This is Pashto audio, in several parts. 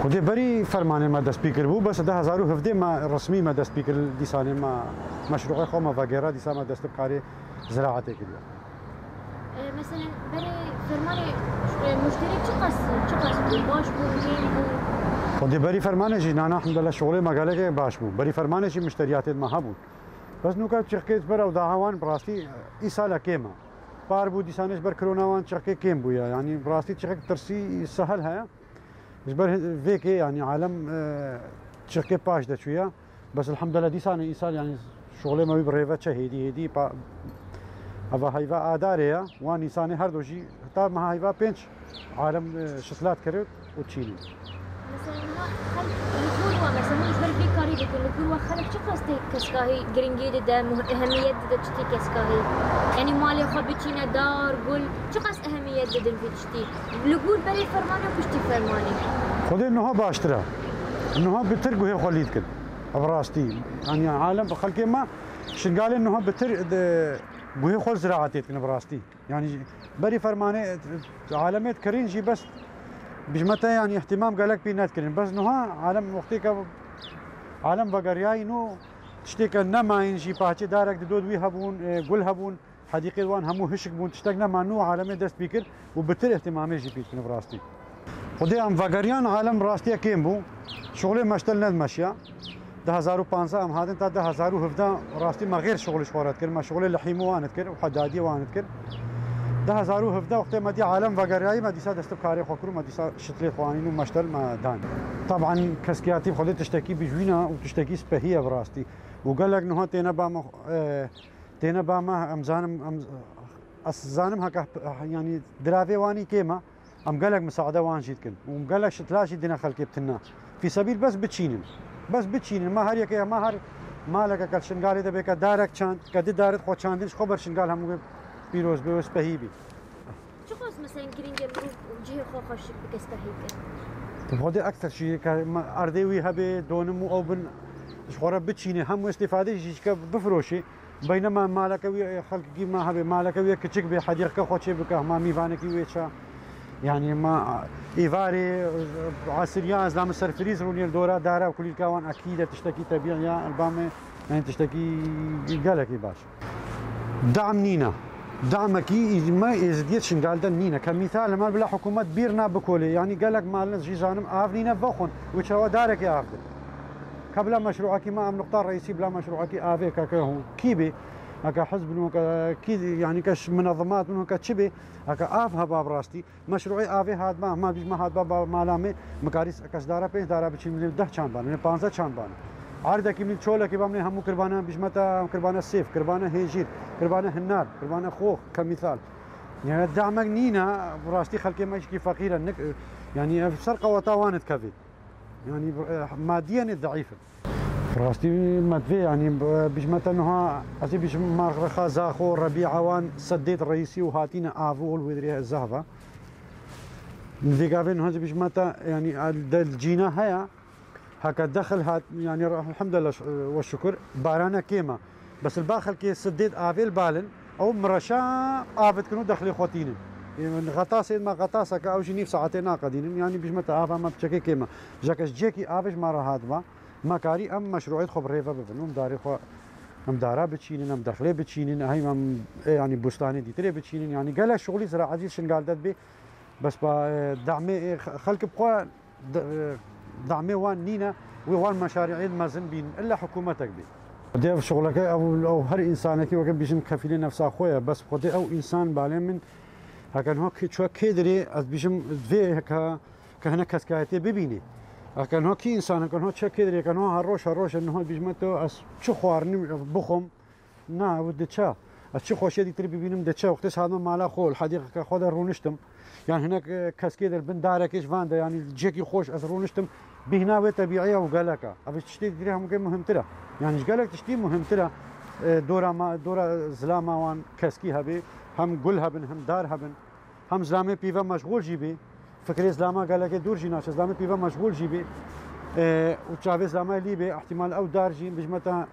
خودی بری فرمانه ما دست پیکر بود بس 2017 ما رسمی ما دست پیکر دیسانه ما مشروع خو ما وغیره دیسا ما دست کاری زراعت کرد. مثلا برای فرمان مشترک چقدر باش بود. خودی بری فرمانه جی نه الحمد لله شغل مقاله که باش بود بری فرمانه جی مشتریات ما بود بس نو که چرکیت برا و دعوان براستی ای سال کیما بار بود دیسانش بر کرونا وان چرکی کیم بویا یعنی براستی چرک ترسی سهل ها جبر فيك يعني عالم شركة باش ده شوية بس الحمد لله دي سنة إيصال يعني شغله ما بيبريفة شهيدي هدي با أبا هيفا آداريا وان إنسان هر دوشي حتى ما هيفا بينش عالم شتلات كرت وتشيلي مثلا خلق الكروة مثلا مش بري كاري لكن الكروة خلق شو قصدي كسكاهي جرينجي ده أهمية ده تشتي كسكاهي يعني مالي خبيتشينا دار قول شو قص أهمية ده في تشتي لقول بري فرماني وكشتي فرماني خذي إنه باشترى إنه بترجو هي خليت كده أبراستي يعني عالم خلقي ما شن قال إنه بتر بوهي خل زراعتيت كنا براستي يعني بري فرماني عالميت كرينجي بس بجمتها يعني اهتمام قالك بينات كرين بس نها عالم وقتك عالم بقرياي نو تشتيك نما ينجي باهتي دارك دود وي هبون قل هبون حديقه وان همو هشك بون تشتاقنا مع نو عالمي دست بيكر وبتر اهتمامي جي بيت براستي خدي ام فقريان عالم راستي كيم بو شغلي مشتل ند مشيا 2015 ام هادن تا 2017 راستي ما غير شغل شورات كل ما شغلي لحيمو وانت كر وحدادي وانت كر 2017 وقت ما دي عالم وقرياي ما دي سا دست بكاري خوكرو ما دي سا شتلي خوانين ومشتل ما دان طبعا كسكياتي خدي تشتكي بجوينا وتشتكي سبهيه براستي وقال لك انه تينا باما امزانم زانم هكا يعني درافي واني كيما ام قال لك مساعده وان جيتكن وم قال لك شتلاشي دينا خلكي بتنا في سبيل بس بتشينين ما هر يكي ما هر مالك كل شنغالي دبيك دارك چاند قد دارت خو چاندش خبر شنغال هم بيروز بيوس بهيبي شو قص مثلا جرينج وجهي خو خوش بكس بهيبي هودي اكثر شيء اردوي هبه دونم او بن شخوره بتشيني هم استفاده شيء بفروشي بينما مالك خلق ما هبه مالك ويا كچك بحديقه خوشي بك ما ميفانك ويشا يعني ما ايفاري عسريان زلام السرفريز روني الدورة دارا وكل الكوان اكيد تشتكي تبيع البامه يعني تشتكي قالك باش دعم نينا دعمك ما يزديت شنقال ده نينا كمثال ما بلا حكومه بيرنا بكولي يعني قال لك مال جي جانم افنينا فخون وش هو دارك يا افضل قبل مشروعك ما ام نقطه رئيسي بلا مشروعك افيك هو كيبي هكا حزب انه كي يعني كاش منظمات انه كتشبي هكا اف هبا براستي مشروعي افي هاد ما بيج ما هاد بابا مالامي مكاريس كاش دارا بين دارا بچي من 10 چان بان 15 چان بان عرضك من شولك بامني همو قربانه بجمتا قربانه السيف قربانه هيجير قربانه هنار قربانه خوخ كمثال يعني دعمك نينا براستي خلكي ماشي فقيره يعني سرقه وطوانت كفي يعني ماديا ضعيفه براستي مدفي يعني بجمتا انها اسي بيش مارخا زاخو ربيع وان سديت الرئيسي وهاتينا افول ودري الزهفه ذيك انه بجمتا يعني الجينا هيا هكا دخل هات يعني الحمد لله والشكر بارانا كيما بس الباخل كي سديت افيل بالن او مرشا افت كنو دخلي خوتين يعني غطاس ما غطاسك او جنيف ساعتين قدين يعني بجمتا افا ما بتشكي كيما جاكش جيكي افش مره هادما ما كاري ام مشروعات خبر ريفا بفنوم داري خو ام دارا بتشينين ام دخلي بتشينين هاي ما يعني بستاني دي تري بتشينين يعني قال شغلي زراعه عزيز شنقال دد بي بس دعمي خلق بقى دعمي وان نينا ووان مشاريع مازن بين الا حكومتك بي ديف شغلك او هر انسانك وكان بيجن كفيل نفسه خويا بس خدي او انسان بالي من هكذا هو شو كيدري از بيجم في هكا كهنا كسكايتي ببيني هكذا هو كي انسان هكذا هو شو كيدري كان هو هروش انه هو بيجمته اس شو خوارني بخم نا ود تشا شو خوش دي تري ببينم دتشا وقتس هذا مالا خو الحديقه خود رونشتم يعني هناك كاسكيدر بن دارك ايش فاندا يعني جيكي خوش از رونشتم بهنا طبيعيه وقالك ابي تشتي تدريها مهم ترى يعني ايش قالك تشتي مهم ترى دورا زلامه وان كاسكي هبي هم قلها بن هم دارها بن هم زلامه بيفا مشغول جيبي فكري زلامه قالك دور جينا زلامه بيفا مشغول جيبي وتشافي زلامه ليبي احتمال او دار جين بجمتها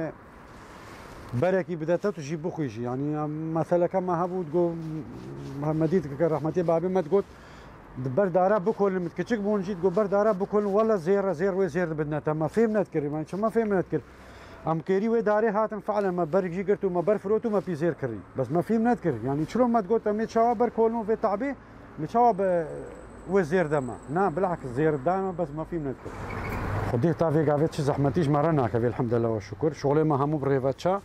بركي بدات تجيب بخيجي يعني مثلا كما هبو تقول مديتك رحمتي بابي ما تقول بردارا بكل متكتشك بون جيت جو بردارا بكل والله زير وزير بدنا تما فهمنا تكري ما شو ما فهمنا تكري ام كيري وداري هاتم فعلا ما برجي قرتو ما برفروتو ما في زير كري بس ما فهمنا تكري يعني شلون ما تقول تمني شوا بركولنو في تعبي مشوا وزير دما نا بالعكس زير دايما بس ما فهمنا تكري خديه طافي قافيت شي زحمتيش مرنا كفي الحمد لله والشكر شغلي ما همو بريفاتشا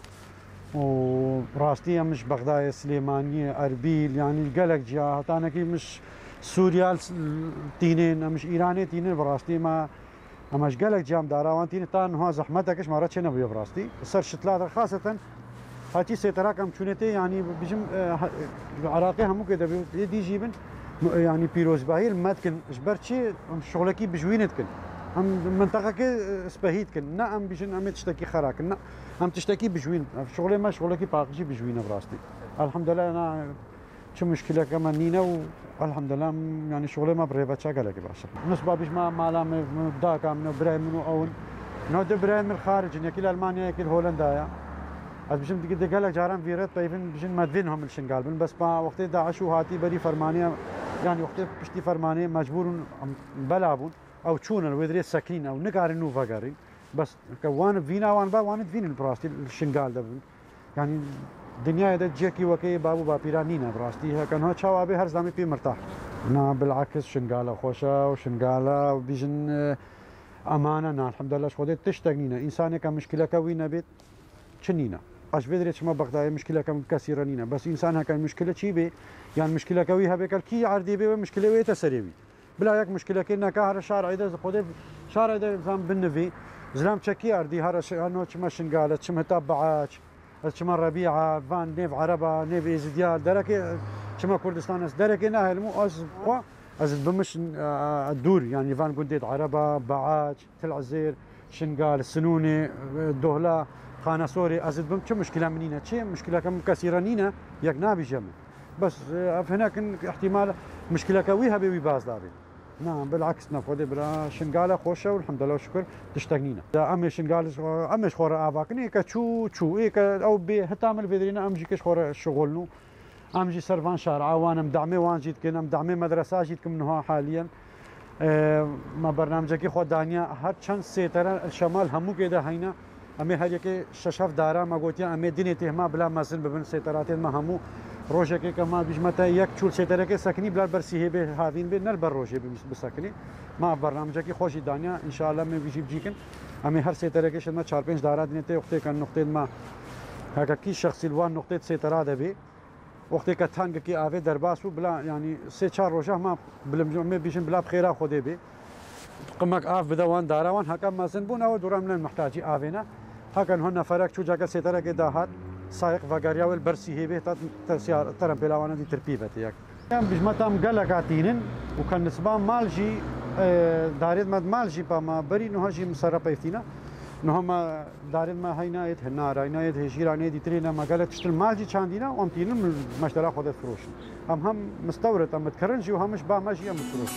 وراستي مش بغداد سليمانيه اربيل يعني قلق جهات انا كي مش سوريا تينين مش ايراني تينين براستي ما اماش قالك جام داراوان تيني طان هو زحمتك ما راتش نبي براستي صار شتلا خاصه هاتي سيتراكم شونتي يعني بيجم العراقي هم كده يدي جيبن يعني بيروز باهير ما تكن جبرتشي شغلكي بجوينتكن هم منطقه كي سبهيتكن نعم بيجن ام تشتكي خراك نا هم تشتكي بجوين شغلي ما شغلكي باقي بجوينه براستي الحمد لله انا شو مشكله كمان نينا والحمد لله يعني شغلي ما بريبا شغله باشا نسبه بيش ما مالام داكا من برايم من اون نو برايم من الخارج ياكل المانيا ياكل هولندا از بيشم دي قال لك جاران فيرت طيبين بيجن مدفينهم الشنقال بس ما وقت داعش وهاتي بري فرمانيه يعني وقت بشتي فرمانيه مجبور بلابون او تشون الودري ساكين او نقارن نو فقارين بس كوان فينا وان با وان فين البراستي الشنقال ده يعني الدنيا ده جاكي وكي بابو بابيرانينا براستي كان هو شوابي هر زامي بي مرتاح نا بالعكس شنقاله خوشة وشنقاله وبيجن امانه نا الحمد لله شغلت تشتغنينا انسان كان مشكله كوينا بيت شنينا اش بدريت ما بغداد مشكله كم كثيرانينا بس انسان كان مشكله شي بي يعني مشكله كويها بك كي عردي بي مشكله وي تسريبي بلا ياك مشكله كنا كهر الشارع اذا خذ شارع اذا زام بالنفي زلام تشكي عردي هر انو ما شنقاله شم تبعات شما ربيعه فان نيف عربه نيف ازديال دركي شما كردستان دركي ناهل مو از بمش الدور يعني فان قنديت عربه بعاج تل عزير شنقال السنوني الدهلا خانه سوري از بم شو مشكله منينا شي مشكله كم كثيرانينا ياك نابي جمع بس هناك احتمال مشكله كويها بي باز داري نعم بالعكس نفودي برا شنقاله خوشه والحمد لله والشكر تشتغنينا امي شنقال امش خور افاكني كتشو اي او بي هتعمل فيدرينا امجي كش خور شغلنو امجي سرفان شارع وانا مدعمي وان جيت كنا مدعمي مدرسه جيت كم منها حاليا ما برنامجك خو دانيا هر چند سيتر الشمال همو كده هينا امي هريك ششف دارا ما قلت امي دينته ما بلا مازن ببن سيترات ما همو روجك كما بيجمتا يك چول سيترك سكني بلا برسيه به هاوين به نل بر روجه بسكني ما برنامجك خوشي دانيا ان شاء الله من بيجي بجيكن امي هر سيترك شما 4 5 دارا دينته وقت كان نقطه ما هكا كي شخص الوان نقطه سيترات به وقت كتانگ كي اوي درباسو بلا يعني 3 4 روجه ما بلم بيجن بلا بخيره خدي به قمك اف بدوان داراوان هكا مازن بون او دورم من محتاجي افينا هكا هن فرق شو جاك سيترك داهات سائق فقاريا والبرسي به تسيار ترم بلاوانا دي تربيبتي ياك يعني بجمتام قلقاتينن وكان نسبان مالجي داريد مد مالجي بما بري نو هاجي مصرف يفتينا نو ما داريد ما هينا يت هنار هينا يت هجيرانه دي ترينا ما قالت تشتل مالجي چاندينا وامتين مشترى خود فروش هم مستورد هم تكرنجي وهمش با ماجي هم فروش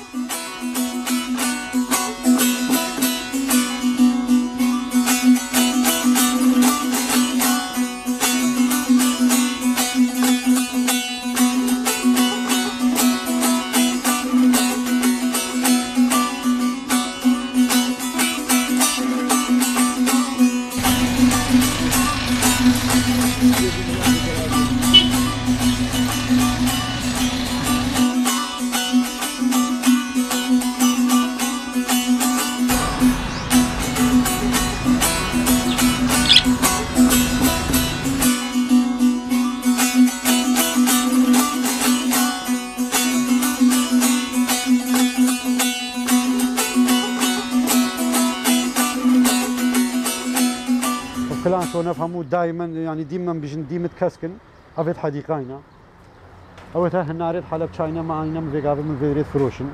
كلان شو نفهموا دائما يعني ديما بيجن ديمة كسكن افيت حديقاينا اوتها هناريت حلب شاينا معاينا من فيقافي من فيريت فروشن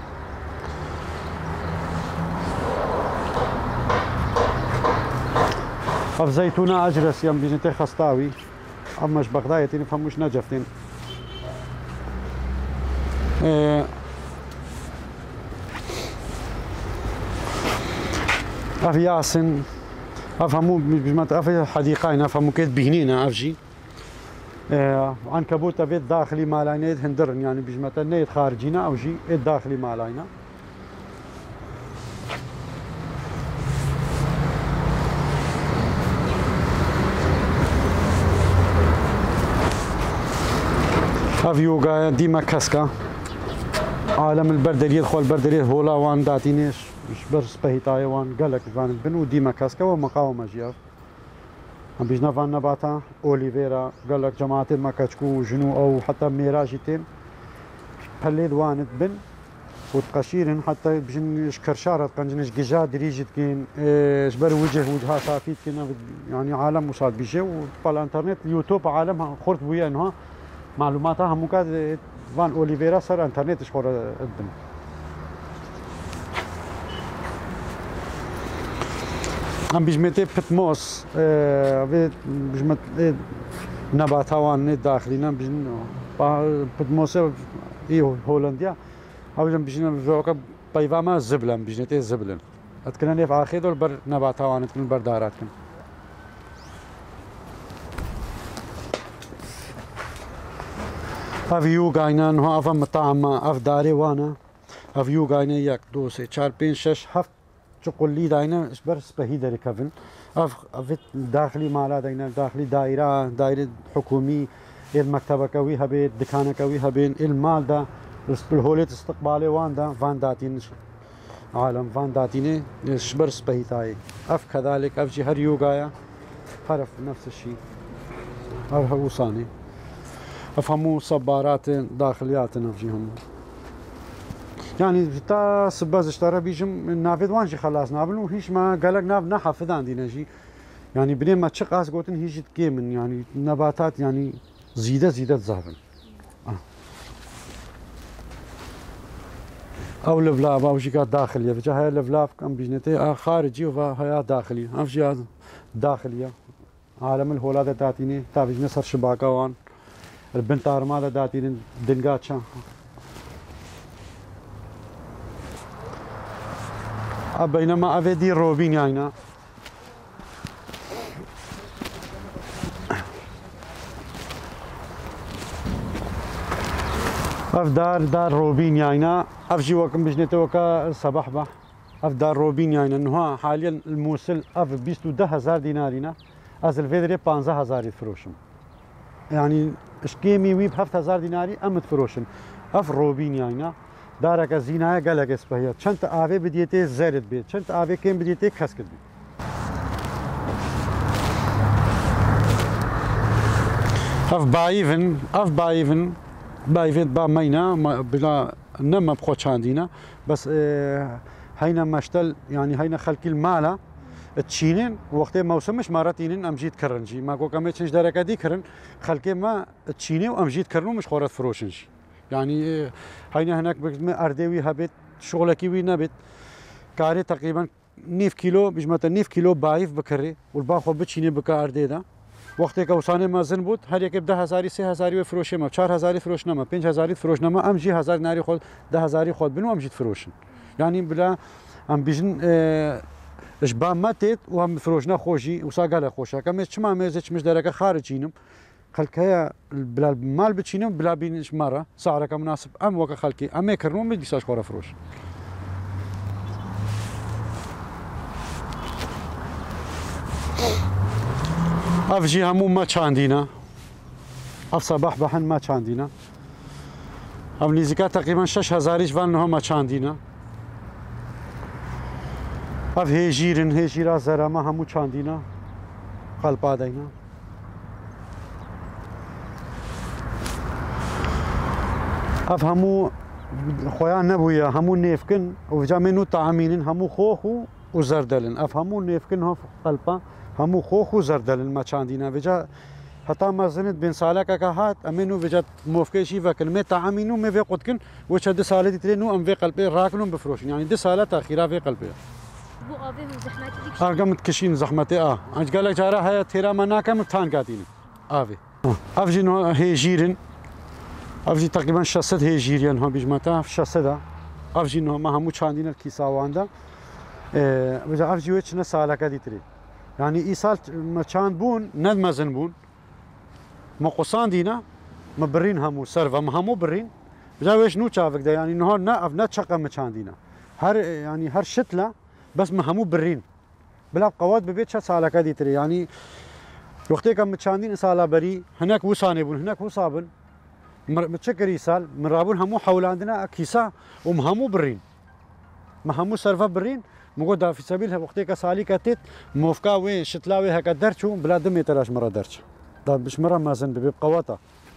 اف زيتونة اجرس يم بيجن تي خسطاوي امش بغدايتي نفهموش نجفتين اف ياسن افهموا بجماعة افي حديقاين افهموا كيت بهنينا افجي عنكبوت بيت داخلي مالاينا هندرن يعني بجمتا نيت خارجينا او جي داخلي مالاينا افيوغا ديما كاسكا عالم البردريد خو البردريد هولا وان داتينيش مش برس بهيتاي وان قالك فان بنو ديما كاسكا ومقاومه جياف هم بيجنا فان نباتا اوليفيرا قالك جماعه الماكاتشكو جنو او حتى ميراجيتين بليد وانت بن وتقشيرن حتى بجن كرشارة قنجنش ججا دريجت كين جبر وجهها صافيت كنا يعني عالم مصاد بيجي وبالانترنت يوتيوب عالم خرط ويا انها معلوماتها هم كاد فان اوليفيرا صار انترنت شخور الدم هم بيجمتي بتموس بيجمت نبات هوان داخلينا بيجن بتموس ايو هولنديا او بيجن فوق بايفاما زبلن بيجنتي زبلن اتكلم في اخيد البر نبات هوان من بردارات افيو غاينا نو اف مطعم اف داري وانا افيو غاينا يك دو سي 4 5 6 7 چقلی داینا اشبر سپهی داری کفن اف داخلی مالا داینا داخلی دایره حکومی المكتبه كوي هبين دكانه كوي هبين المال ده الهوليت استقبالي وان ده فان داتين عالم فان داتيني اشبر سپهی تاي اف كذلك اف جهر يوغايا حرف نفس الشيء هذا هو صاني افهموا صبارات داخليات نفجيهم يعني تا سباز اشترى بيجم نافذ وانجي خلاص نابل وهيش ما قالك ناف نحفظ عندنا شيء يعني بنين ما تشق اس قوتن هيش تكيمن يعني نباتات يعني زيدت زهرا او لفلاب او شيء داخليه فجاه هاي لفلاب كم بيجنتي خارجي وهي داخلي افجي داخليه عالم الهولاد تاتيني تابجنا سر شباكه وان البنت ارماده داتين دنقاتشا بينما افيدي روبين يعني اف دار روبين يعني افجي وكم بجنته وكا صباح بح اف دار روبين يعني انه حاليا الموصل اف بيستو 10,000 دينارينا از الفيدري 15,000 يفروشم يعني اشكيمي ويب 7,000 ديناري امت فروشن اف روبين يعني دارك زينه قالك اسبهيا چنت اوي بديتي زرد بيت چنت اوي كم بديتي كسكت بيت اف بايفن با مينا بلا نما بخو چاندينا بس هينا مشتل يعني هينا خلق المالا تشينين وقت موسمش مراتين امجيت كرنجي ما كو كم تشنج دركه دي كرن خلق ما تشيني وامجيت كرنو مش خورت فروشنش يعني هينا هناك اردوي هبت شغلك وي نبت كاري تقريبا 9 كيلو بجمت 9 كيلو بايف بكري والباخو بتشيني بكا اردي ده وقت كوسانه مازن بود هر یک 10,000 3,000 فروش ما 4,000 فروش نما 5,000 فروش نما امجي 1000 ناري خود 10,000 خود بنو امجيت فروشن يعني بلا ام بيجن اش با ماتت وهم فروشنا خوشي وساقاله خوشا كم چما ميزش مش دركه خارجينم خلكها بلا مال بتشينم بلا بينش مره سعرك مناسب ام وك خلكي ام يكرنو مش بيساش خورا فروش افجي همو ما چاندينا اف صباح بحن ما چاندينا ام نزيكا تقريبا 6,000 فان هم ما چاندينا اف هيجيرا زرما همو چاندينا قلبا دينا اف همو خويا نبويا همو نيفكن وجا منو طعمين همو خوخو وزردلن اف همو نيفكن هو قلبا همو خوخو زردلن ما چاندينا وجا حتى ما زنت بين سالك كهات امنو وجا موفكشي وكلمه طعمينو ما في قدكن وش 2 ساله ترينو ام في قلبي راكنو بفروشن يعني 2 ساله تاخيرا في قلبي بو ابي زحمتي ديك ارقم تكشين زحمتي انت قال لك جارا هي تيرا مناكم تان قاتيني افجي نو هيجيرن افجي تقريبا شاسد هيجيريان هم بيجمتا شاسدا افجي نو ما همو چاندين الكيساواندا وجا افجي وچنا سالك ديتري يعني اي سال ما چاند بون ند مزن بون ما قصاندينا ما برين همو سرفا ما همو برين بجاوش نو شافك ده يعني نهار نا شقة مشاندينا هر يعني هر شتلة بس ما همو برين بلا قوات ببيت شت سالة كدي تري يعني وقتها كم مشاندين سالة بري هناك وصانبون هناك وصابن متشكري سال من رابون همو حول عندنا كيسا ومهمو برين ما همو سرفا برين مقود في سبيلها وقتها كسالي كتت موفكا وين شتلاوي هكا درشو بلا دم يتراش مرة درش ده مش مرة ما زن بيب قواتا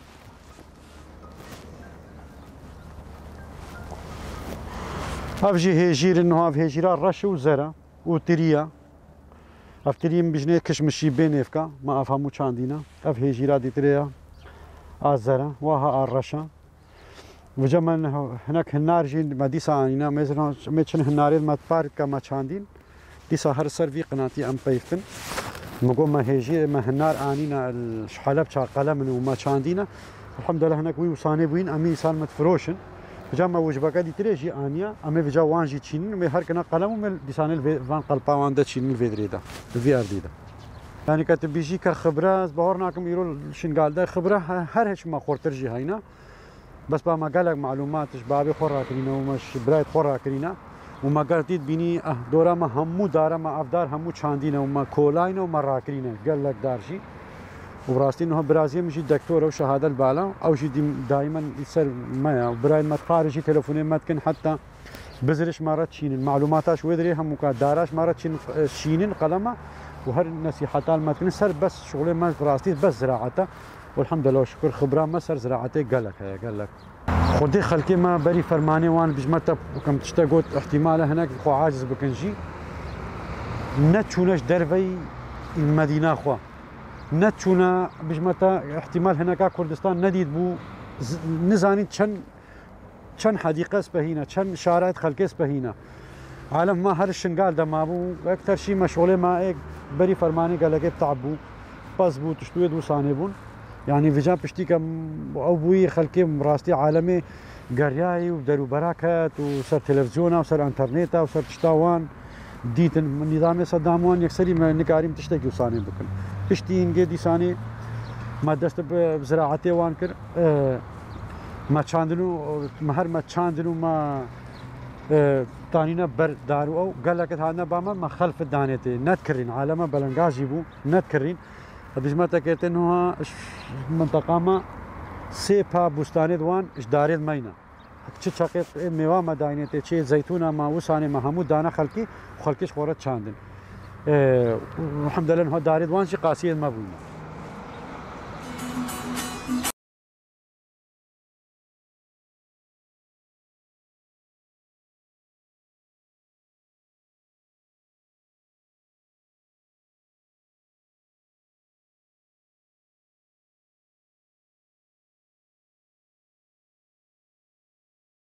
افجي هيجير انه اف هيجيرا رش وزرا وتريا افتريم بجنيه كشمشي بينيفكا ما افهمو شاندينا اف هيجيرا دي تريا الزرا وها الرشا وجمن هناك هنار جي ما ديسا عينا مثلا ميتشن هنارين ما تبارك كما شاندين ديسا هر سر في قناتي ام بيفتن مقوم ما هيجي ما هنار انينا الشحالب شا قلم وما شاندينا الحمد لله هناك وي وصاني بوين امي سالمت فروشن بجمع وجبك دي تريجي انيا امي بجا وانجي تشينين ومي هر كنا قلم ومن ديسان فان قلبا واندا تشينين الفيدريدا الفي ار دي دا يعني كاتب بيجي كخبره بهورناكم يرو شنقال ده خبره هر هيش ما خور ترجي هينا بس با ما قالك معلوماتش بابي خورا كرينا ومش برايت خورا كرينا وما قالتيت بيني دورا ما همو دارا ما افدار همو شاندينا وما كولاينا وما راكرينا قال لك دارشي وراستي انه برازيل مشي دكتور وشهاده البالا او شي دائما يصير ما براي ما تخارجي تليفوني ما تكن حتى بزرش مرات شين المعلوماتاش ودري همو داراش مرات شينين قلمه وهر نصيحتان ما تكن سر بس شغله ما براستي بس زراعته والحمد لله والشكر خبره ما سر زراعتي قال لك خدي خلكي ما بري فرماني وان بجمرتا كم تشتاقوت احتمال هناك خو عاجز بكنجي نتشوناش درفي المدينه خو نتشونا بجمرتا احتمال هناك كردستان نديد بو نزاني شن حديقه سبهينا شن شارات خلكي سبهينا عالم ما هر الشنقال ده ما بو اكثر شيء مشغوله ما ايك بري فرماني قال لك بتعبو باس بو تشتويد وصانبون يعني فيجان بشتيكا او بوي خلكي مراستي عالمي قرياي ودارو براكات وصار تلفزيونا وصار انترنيتا وصار تشتاوان ديت النظام صداموان يكسري ما نكاريم تشتكي وصاني بكن بشتين قدي ساني ما دست بزراعتي وان كر ما تشاندنو مهر ما تشاندنو ما تانينا بر دارو او قال لك هذا باما ما خلف الدانيتي نتكرين عالمه بلنغاجي بو نتكرين بجمعتا كيت انه منطقه ما سيبا بستاني دوان اش داريد مينا تشي شقيق ميوا ما داينتي تشي زيتونه ما وساني ما همو دانا خلكي وخلكيش خورت شاندن الحمد لله انه داريد وان شي قاسيه ما بونا